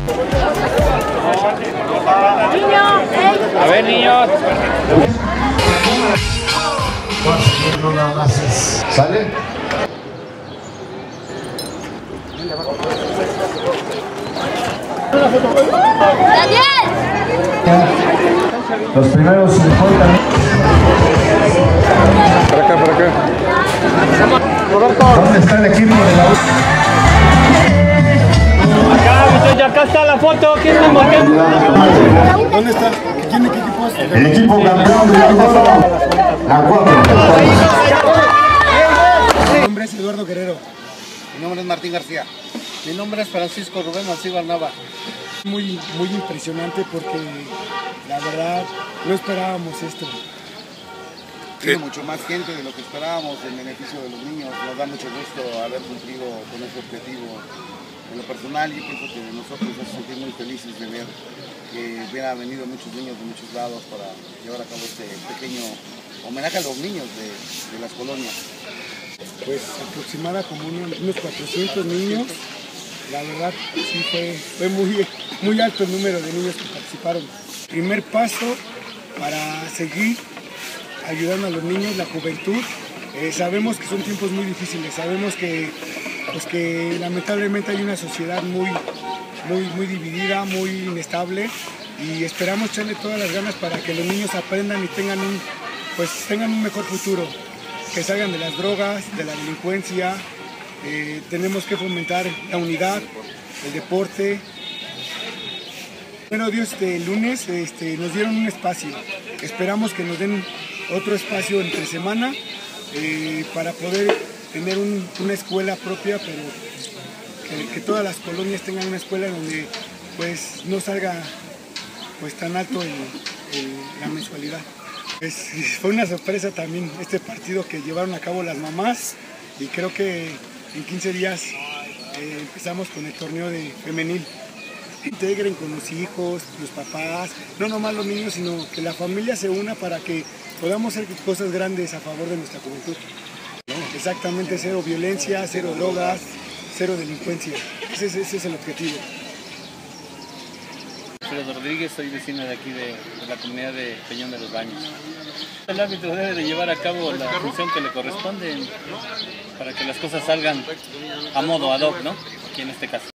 A ver, niños. No nada más es. ¿Sale? ¡Daniel! Los primeros 50. Por acá, por acá. ¿Dónde está el equipo de la U? Acá, muchachos, acá está la foto. ¿Quién me marca? ¿Dónde está? ¿Qué equipo es? El equipo campeón de la la 4. Mi nombre es Eduardo Guerrero. Mi nombre es Martín García. Mi nombre es Francisco Rubén Alcíbar Nava. Muy impresionante porque la verdad no esperábamos esto. Tiene mucho más gente de lo que esperábamos en beneficio de los niños. Nos da mucho gusto haber cumplido con ese objetivo. En lo personal, yo pienso que nosotros nos sentimos muy felices de ver que hubieran venido muchos niños de muchos lados para llevar a cabo este pequeño homenaje a los niños de las colonias. Pues aproximada como unos 400 niños. La verdad sí fue muy alto el número de niños que participaron. Primer paso para seguir ayudando a los niños, la juventud. Sabemos que son tiempos muy difíciles, sabemos que lamentablemente hay una sociedad muy dividida, muy inestable, y esperamos echarle todas las ganas para que los niños aprendan y tengan un mejor futuro, que salgan de las drogas, de la delincuencia. Tenemos que fomentar la unidad, el deporte. Bueno, Dios, el lunes nos dieron un espacio. Esperamos que nos den otro espacio entre semana para poder tener una escuela propia, pero que todas las colonias tengan una escuela donde pues no salga pues tan alto la mensualidad. Fue una sorpresa también este partido que llevaron a cabo las mamás, y creo que en 15 días empezamos con el torneo de femenil. Integren con los hijos, los papás, no nomás los niños, sino que la familia se una para que podamos hacer cosas grandes a favor de nuestra juventud. Exactamente, cero violencia, cero drogas, cero delincuencia. Ese es el objetivo. Alfredo Rodríguez, soy vecino de aquí de la comunidad de Peñón de los Baños. El árbitro debe de llevar a cabo la función que le corresponde para que las cosas salgan a modo ad hoc, ¿no? Aquí en este caso.